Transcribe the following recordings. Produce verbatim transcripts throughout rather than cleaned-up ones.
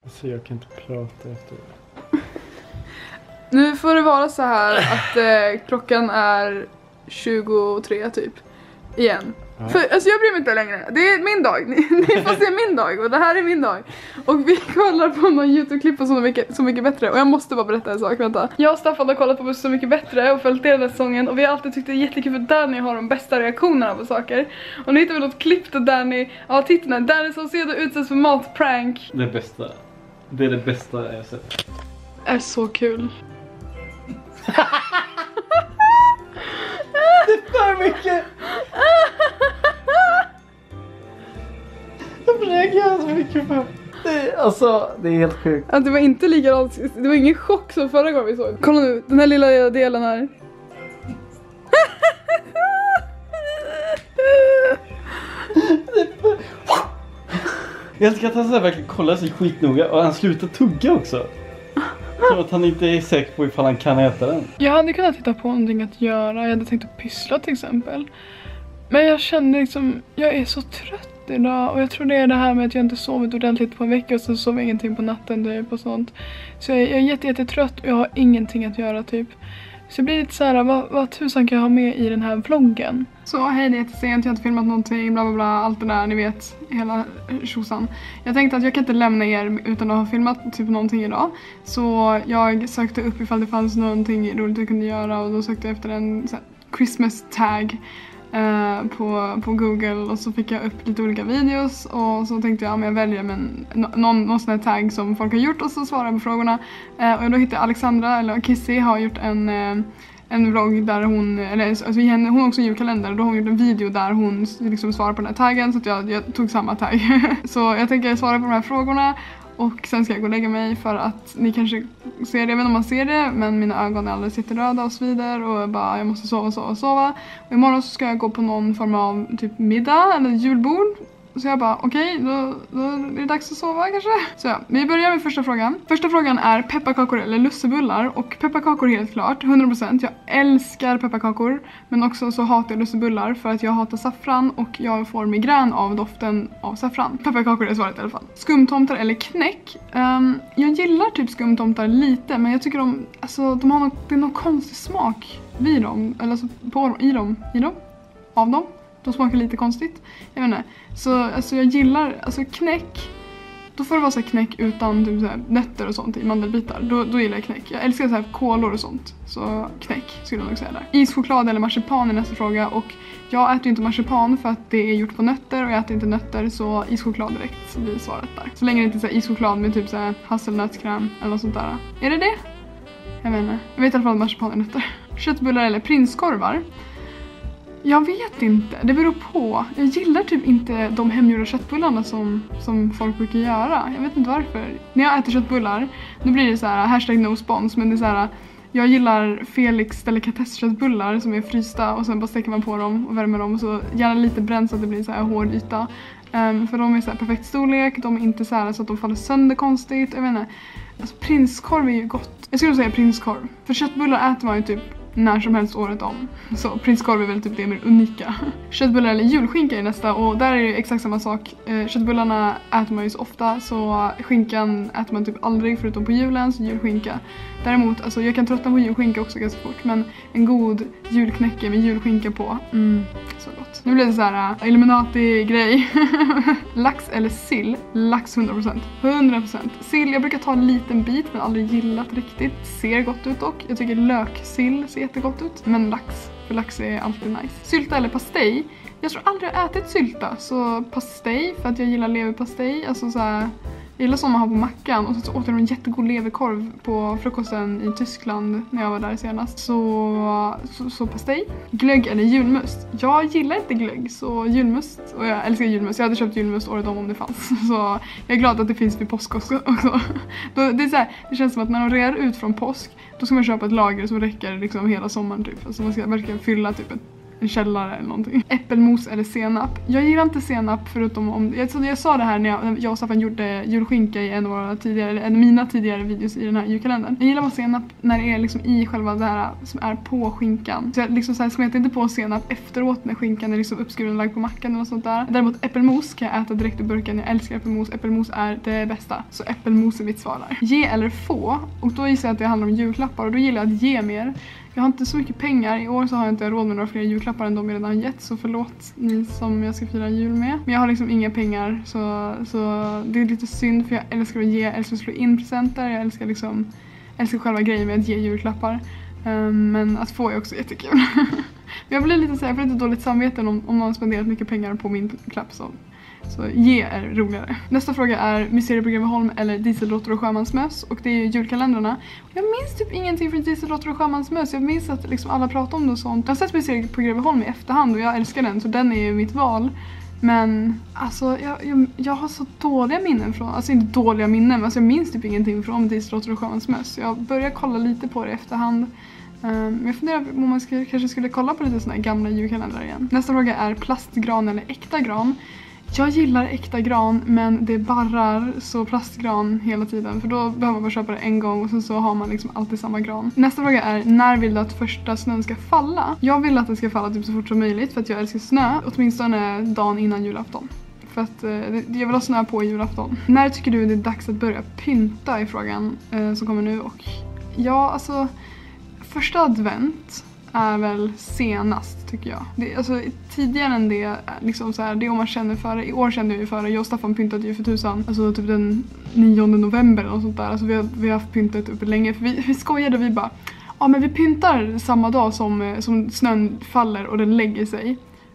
Alltså jag kan inte prata efter det. Nu får det vara så här att eh, klockan är tjugotre typ. Igen. Ja. För, alltså jag bryr mig inte längre. Det är min dag. Ni, ni får se min dag och det här är min dag. Och vi kollar på någon YouTube-klipp på Så mycket, så mycket bättre. Och jag måste bara berätta en sak, vänta. Jag och Staffan har kollat på Så mycket bättre och följt den här säsongen. Och vi har alltid tyckt det är jättekul för Danny har de bästa reaktionerna på saker. Och nu hittar vi något klipp där Danny, ja tittarna, Danny som ser det utsätts för matprank. Det bästa. Det är det bästa jag sett. Är så kul. Det är för mycket. Jag reagerar så mycket på det. Alltså, det är helt sjukt. Att det var inte likadant, det var ingen chock som förra gången vi såg. Kolla nu, den här lilla delen här. Jag ska ta så här verkligen kolla sig skitnoga och han slutar tugga också. Så att han inte är säker på ifall han kan äta den. Jag hade kunnat hitta på någonting att göra. Jag hade tänkt att pyssla till exempel. Men jag kände liksom, jag är så trött idag. Och jag tror det är det här med att jag inte sovit ordentligt på en vecka. Och så sov jag ingenting på natten typ och sånt. Så jag är jätte, jätte trött och jag har ingenting att göra typ. Så jag blir lite så här, vad, vad tusan kan jag ha med i den här vloggen? Så hej, det är jättesent, jag har inte filmat någonting, bla bla bla, allt det där, ni vet, hela tjosan. Jag tänkte att jag kan inte lämna er utan att ha filmat typ någonting idag. Så jag sökte upp ifall det fanns någonting roligt jag kunde göra och då sökte jag efter en så här, Christmas tag eh, på, på Google och så fick jag upp lite olika videos och så tänkte jag, ja, men jag väljer men, någon, någon sån här tag som folk har gjort och så svarar jag på frågorna. Eh, och då hittade jag Alexandra, eller Kissy, har gjort en... Eh, en vlogg där hon, eller alltså hon har också en julkalender och då har hon gjort en video där hon liksom svarar på den här taggen så att jag, jag tog samma tagg. Så jag tänker svara på de här frågorna och sen ska jag gå och lägga mig för att ni kanske ser det, jag vet inte om man ser det men mina ögon är alldeles jätteröda och så vidare och bara jag måste sova och sova och sova. Och imorgon så ska jag gå på någon form av typ middag eller julbord. Så jag bara, okej, okay, då, då är det dags att sova kanske. Så ja, vi börjar med första frågan. Första frågan är pepparkakor eller lussebullar. Och pepparkakor helt klart, hundra procent. Jag älskar pepparkakor. Men också så hatar jag lussebullar för att jag hatar saffran. Och jag får migrän av doften av saffran. Pepparkakor är svaret i alla fall. Skumtomtar eller knäck. Um, jag gillar typ skumtomtar lite. Men jag tycker de, alltså, de har något, det är någon konstig smak vid dem. Eller alltså på, i dem, i dem, av dem. De smakar lite konstigt. Jag vet inte. Så alltså jag gillar, alltså knäck. Då får det vara så här knäck utan typ så här nötter och sånt i mandelbitar. Då, då gillar jag knäck. Jag älskar så här kolor och sånt. Så knäck skulle jag nog säga där. Ischoklad eller marsipan är nästa fråga. Och jag äter ju inte marsipan för att det är gjort på nötter. Och jag äter inte nötter så ischoklad direkt. Så blir svaret där. Så länge det inte är så här ischoklad med typ så här hasselnötskräm eller något sånt där. Är det det? Jag vet inte. Jag vet i alla fall att marsipan är nötter. Köttbullar eller prinskorvar. Jag vet inte, det beror på. Jag gillar typ inte de hemgjorda köttbullarna som, som folk brukar göra. Jag vet inte varför. När jag äter köttbullar, då blir det så här hashtag no spons. Men det är så här, jag gillar Felix delikatessköttbullar som är frysta och sen bara steker man på dem och värmer dem. Och så gärna lite bränt så att det blir så här hård yta. Um, för de är så här perfekt storlek, de är inte så här så att de faller sönder konstigt. Jag vet inte, alltså prinskorv är ju gott. Jag skulle säga prinskorv. För köttbullar äter man ju typ när som helst året om. Så prinskorv är väl typ det mer unika. Köttbullar eller julskinka är nästa och där är det exakt samma sak. Eh, köttbullarna äter man ju så ofta så skinkan äter man typ aldrig förutom på julen, så julskinka. Däremot, alltså jag kan tröttna på julskinka också ganska fort, men en god julknäcke med julskinka på, mm, så gott. Nu blir det så här uh, Illuminati-grej. Lax eller sill? Lax hundra procent. hundra procent. Sill, jag brukar ta en liten bit men aldrig gillat riktigt. Ser gott ut dock. Jag tycker löksill ser jättegott ut. Men lax, för lax är alltid nice. Sylta eller pastej? Jag tror aldrig jag har ätit sylta, så pastej för att jag gillar leverpastej. Alltså så här, jag gillar som man har på mackan. Och så åt jag en jättegod leverkorv på frukosten i Tyskland när jag var där senast. Så, så, så pastej. Glögg eller julmust? Jag gillar inte glögg, så julmust. Och jag älskar julmust. Jag hade köpt julmust året om om det fanns. Så jag är glad att det finns vid påsk också. Då, det, är så här, det känns som att när de rear ut från påsk, då ska man köpa ett lager som räcker liksom hela sommaren typ. Alltså man ska verkligen fylla typ ett en källare eller någonting. Äppelmos eller senap. Jag gillar inte senap förutom om... Jag, jag sa det här när jag, jag och Staffan gjorde julskinka i en av våra tidigare, eller en av mina tidigare videos i den här julkalendern. Jag gillar bara senap när det är liksom i själva det här som är på skinkan. Så jag liksom så här smetar inte på senap efteråt när skinkan är liksom uppskuren och lagd på mackan eller sånt där. Däremot äppelmos kan jag äta direkt i burken. Jag älskar äppelmos. Äppelmos är det bästa. Så äppelmos är mitt svar där. Ge eller få. Och då gissar jag att det handlar om julklappar. Och då gillar jag att ge mer. Jag har inte så mycket pengar. I år så har jag inte råd med några fler julklappar än de jag redan har gett. Så förlåt ni som jag ska fira jul med. Men jag har liksom inga pengar. Så, så det är lite synd för jag älskar att ge. Jag älskar att slå in presenter. Jag älskar liksom älskar själva grejen med att ge julklappar. Um, men att få är också jättekul. Men jag blir lite så här, jag får lite dåligt samvete om, om någon har spenderat mycket pengar på min klapp. Så. Så ge är roligare. Nästa fråga är Mysteriet på Greveholm eller Dieselråttor och Sjömansmöss. Och det är ju julkalendrarna. Jag minns typ ingenting från Dieselråttor och Sjömansmöss. Jag minns att liksom alla pratar om det och sånt. Jag har sett Mysteriet på Greveholm i efterhand och jag älskar den. Så den är ju mitt val. Men alltså jag, jag, jag har så dåliga minnen från, alltså inte dåliga minnen men alltså jag minns typ ingenting från Dieselråttor och Sjömansmöss. Jag börjar kolla lite på det i efterhand. Um, jag funderar på om man ska, kanske skulle kolla på lite såna här gamla julkalendrar igen. Nästa fråga är plastgran eller äkta gran. Jag gillar äkta gran men det barrar så plastgran hela tiden. För då behöver man bara köpa det en gång och sen så har man liksom alltid samma gran. Nästa fråga är när vill du att första snön ska falla? Jag vill att den ska falla typ så fort som möjligt för att jag älskar snö. Åtminstone dagen innan julafton. För att eh, jag vill ha snö på julafton. När tycker du det är dags att börja pynta i frågan eh, som kommer nu? Och ja, alltså första advent är väl senast tycker jag. Det, alltså tidigare än det liksom så här, det är om man känner för det. I år kände jag ju för det. Jag och Staffan pyntade ju för tusan. Alltså typ den nionde november och sånt där. Alltså vi har, vi har haft pyntat uppe länge. För vi, vi skojade vi bara, ja men vi pyntar samma dag som, som snön faller och den lägger sig.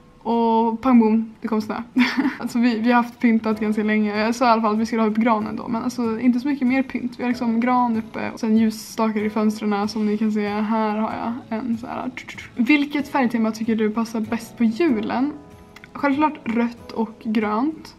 Och pang boom, det kom snö. Alltså vi, vi har haft pyntat ganska länge. Jag sa i alla fall att vi skulle ha upp granen då. Men alltså inte så mycket mer pynt. Vi har liksom gran uppe. Och sen ljusstakar i fönstren som ni kan se. Här har jag en så här. Vilket färgtema tycker du passar bäst på julen? Självklart rött och grönt.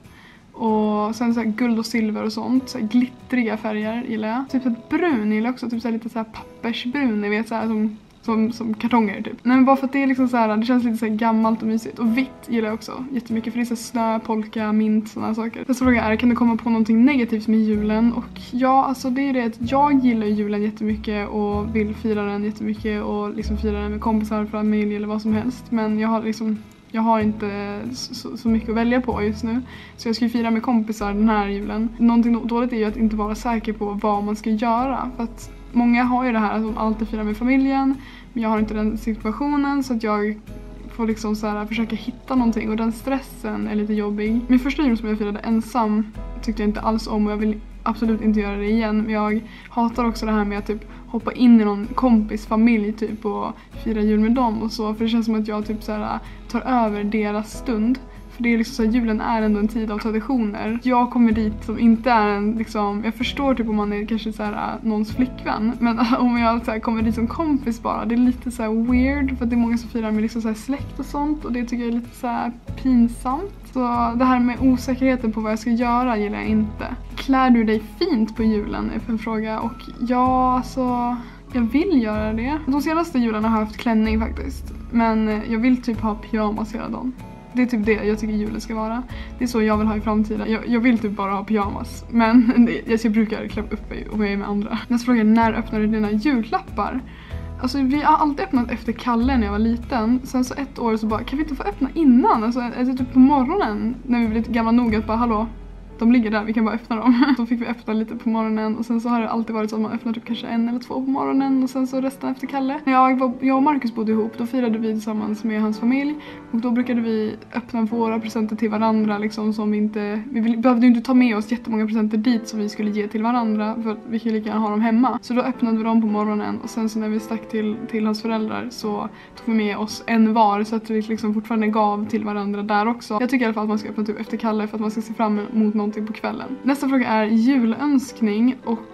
Och sen så här guld och silver och sånt. Så här glittriga färger gillar jag. Typ så här brun gillar jag också. Typ så här lite så här pappersbrun. Ni vet så här som... Som, som kartonger typ. Nej men bara för att det är liksom så här, det känns lite så här gammalt och mysigt. Och vitt gillar jag också jättemycket för det är så här snö, polka, mint, sådana saker. Nästa fråga är, kan du komma på någonting negativt med julen? Och ja, alltså det är det att jag gillar julen jättemycket och vill fira den jättemycket och liksom fira den med kompisar, familj eller vad som helst. Men jag har liksom, jag har inte så, så mycket att välja på just nu. Så jag ska fira med kompisar den här julen. Någonting dåligt är ju att inte vara säker på vad man ska göra. För att många har ju det här att de alltid firar med familjen. Men jag har inte den situationen så att jag får liksom så här försöka hitta någonting. Och den stressen är lite jobbig. Min första jul som jag firade ensam tyckte jag inte alls om och jag vill absolut inte göra det igen. Men jag hatar också det här med att typ hoppa in i någon kompis familj typ och fira jul med dem och så. För det känns som att jag typ så här tar över deras stund. För det är liksom så här, julen är ändå en tid av traditioner. Jag kommer dit som inte är en liksom, jag förstår typ om man är kanske så här någons flickvän. Men om jag så här, kommer dit som kompis bara, det är lite så här weird. För att det är många som firar med liksom så här släkt och sånt. Och det tycker jag är lite så här pinsamt. Så det här med osäkerheten på vad jag ska göra gillar jag inte. Klär du dig fint på julen är en fråga. Och ja, alltså... Jag vill göra det. De senaste jularna har jag haft klänning faktiskt. Men jag vill typ ha pyjamas hela dagen. Det är typ det jag tycker julen ska vara. Det är så jag vill ha i framtiden. Jag, jag vill typ bara ha pyjamas. Men det, jag brukar klä upp mig och jag är med andra. Nästa fråga är, när öppnar du dina julklappar? Alltså vi har alltid öppnat efter Kalle när jag var liten. Sen så ett år så bara, kan vi inte få öppna innan? Alltså är det typ på morgonen när vi blev lite gamla nog att bara, hallå? De ligger där, vi kan bara öppna dem. Då fick vi öppna lite på morgonen. Och sen så har det alltid varit så att man öppnar typ kanske en eller två på morgonen. Och sen så resten efter Kalle. När jag, var, jag och Marcus bodde ihop, då firade vi tillsammans med hans familj. Och då brukade vi öppna våra presenter till varandra. Liksom, som vi inte, vi behövde ju inte ta med oss jättemånga presenter dit som vi skulle ge till varandra. För vi kan lika gärna ha dem hemma. Så då öppnade vi dem på morgonen. Och sen så när vi stack till, till hans föräldrar så tog vi med oss en var. Så att vi liksom fortfarande gav till varandra där också. Jag tycker i alla fall att man ska öppna typ efter Kalle för att man ska se fram emot någonting på kvällen. Nästa fråga är julönskning och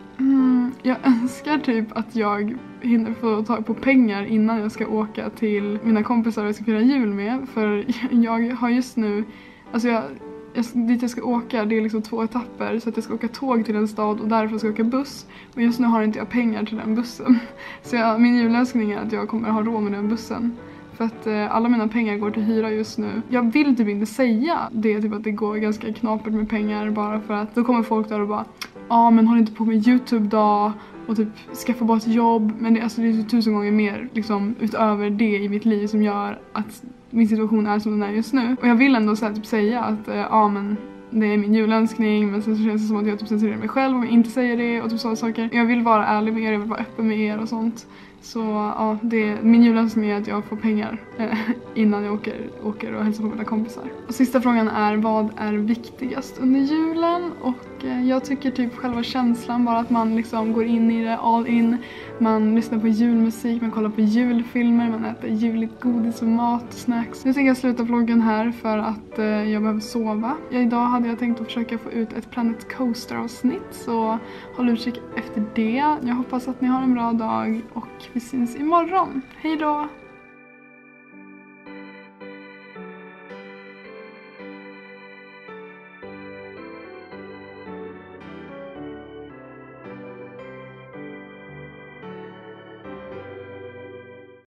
mm, jag önskar typ att jag hinner få tag på pengar innan jag ska åka till mina kompisar jag ska fira jul med. För jag har just nu, alltså jag, jag, dit jag ska åka, det är liksom två etapper. Så att jag ska åka tåg till en stad och därför ska jag åka buss. Och just nu har inte jag pengar till den bussen. Så jag, min julönskning är att jag kommer ha råd med den bussen. För att eh, alla mina pengar går till hyra just nu. Jag vill typ inte säga det, typ att det går ganska knapert med pengar, bara för att då kommer folk där och bara ja ah, men håll inte på med YouTube då och typ skaffa bara ett jobb. Men det, alltså, det är så tusen gånger mer liksom, utöver det i mitt liv som gör att min situation är som den är just nu. Och jag vill ändå så här, typ, säga att ja eh, ah, men det är min julönskning, men sen så känns det som att jag typ censurerar mig själv om jag inte säger det och typ sådana saker. Jag vill vara ärlig med er, jag vill vara öppen med er och sånt. Så ja, det, min julönskning är att jag får pengar eh, innan jag åker, åker och hälsar på mina kompisar. Och sista frågan är, vad är viktigast under julen? Och eh, jag tycker typ själva känslan, bara att man liksom går in i det all in. Man lyssnar på julmusik, man kollar på julfilmer, man äter juligt godis och mat och snacks. Nu tänker jag sluta vloggen här för att eh, jag behöver sova. Ja, idag hade jag tänkt att försöka få ut ett Planet Coaster-avsnitt, så håll utkik efter det. Jag hoppas att ni har en bra dag och vi syns imorgon. Hej då!